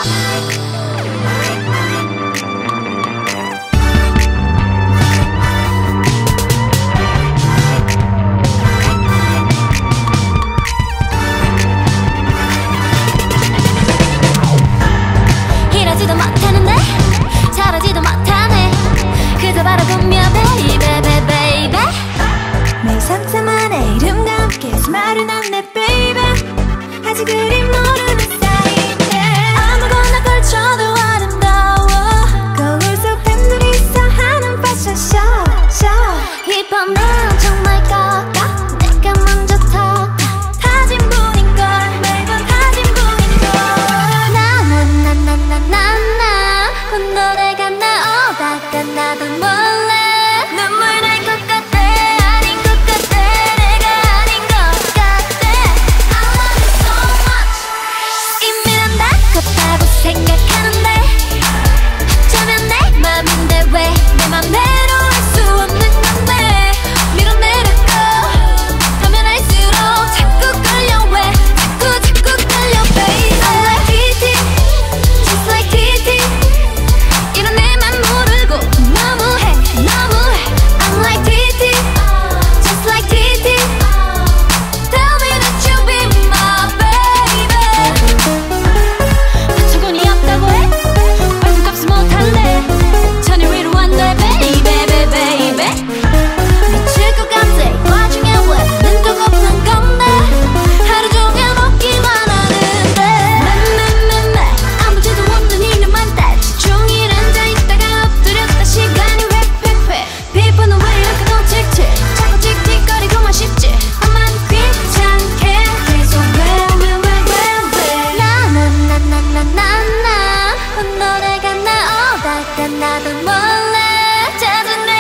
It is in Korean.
이러지도 못하는데 저러지도 못하네. 그저 바라보며 baby baby baby 매일 상상만의 이름과 함께 스마일은 안내 baby. 아직 그리 모르는 사이인데 아무거나 걸쳐도 아름다워. 거울 속 팬들이서 하는 패션쇼 이 밤은 정말 걸까? 내가 먼저 털까? 타진 분인걸 매번 타진 분인걸. 나나나나나나나 콧노래가 나오다가 나도 몰래 눈물 날 것 같아. 아닌 것 같아. 내가 아닌 것 같아. I love you so much. 이미 난 다 컸다고 생각하는데 어쩌면 내 맘인데 왜 내 맘대로 할 수 없는 건데. 밀어내려고 하면 할수록 자꾸 끌려. 왜 자꾸 끌려 baby. I'm like TT just like TT 이런 내맘 모르고 너무해 I'm like TT just like TT tell me that you be my baby. 어처구니 없다고 해? 얼굴값을 못할래. 천일 위로 완도해 baby baby baby 미칠 것 같아. 와중에 왜 눈도 없는 건데 하루 종일 먹기만 하는데. 매 아무지도 없는 이름만 따지 종일 앉아있다가 엎드렸다 시간이 획획획. 피부는 왜 이렇게 더 칙칙 자꾸 틱틱거리고만 싶지. 나만 귀찮게 계속 왜 나나나나나나나 콧노래가 나오다가 나도 몰래 짜증내